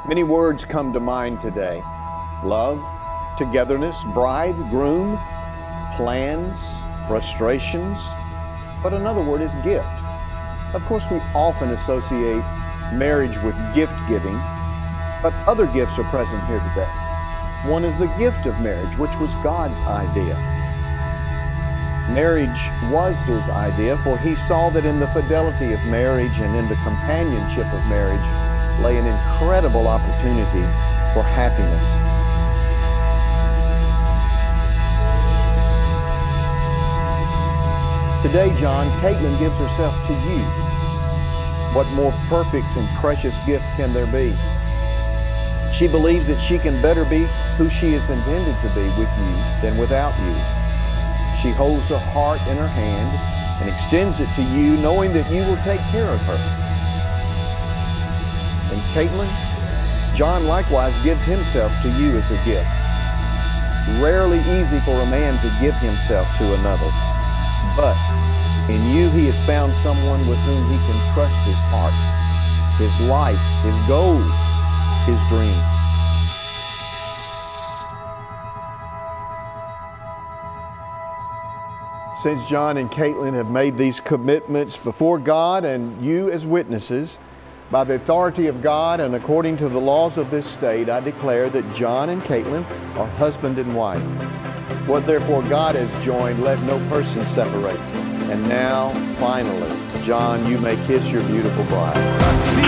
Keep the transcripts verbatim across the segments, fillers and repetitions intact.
Many words come to mind today. Love, togetherness, bride, groom, plans, frustrations. But another word is gift. Of course, we often associate marriage with gift giving, but other gifts are present here today. One is the gift of marriage, which was God's idea. Marriage was His idea, for He saw that in the fidelity of marriage and in the companionship of marriage lay an incredible opportunity for happiness. Today, John, Kaitlyn gives herself to you. What more perfect and precious gift can there be? She believes that she can better be who she is intended to be with you than without you. She holds her heart in her hand and extends it to you, knowing that you will take care of her. And Kaitlyn, John likewise gives himself to you as a gift. It's rarely easy for a man to give himself to another, but in you he has found someone with whom he can trust his heart, his life, his goals, his dreams. Since John and Kaitlyn have made these commitments before God and you as witnesses, by the authority of God and according to the laws of this state, I declare that John and Kaitlyn are husband and wife. What therefore God has joined, let no person separate. And now, finally, John, you may kiss your beautiful bride.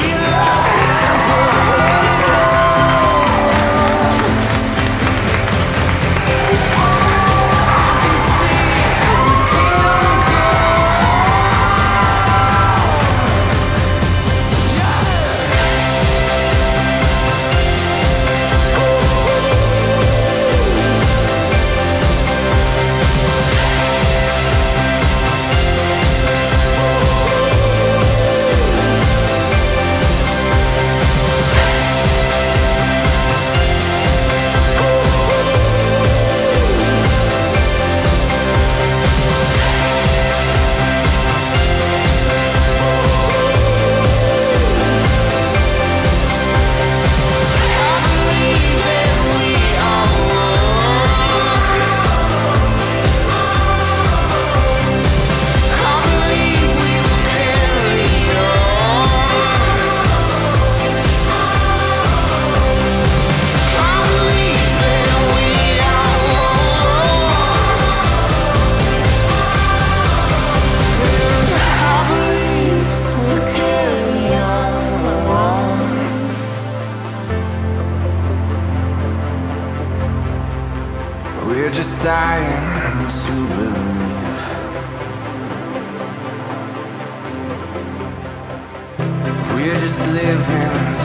We're just dying to believe. We're just living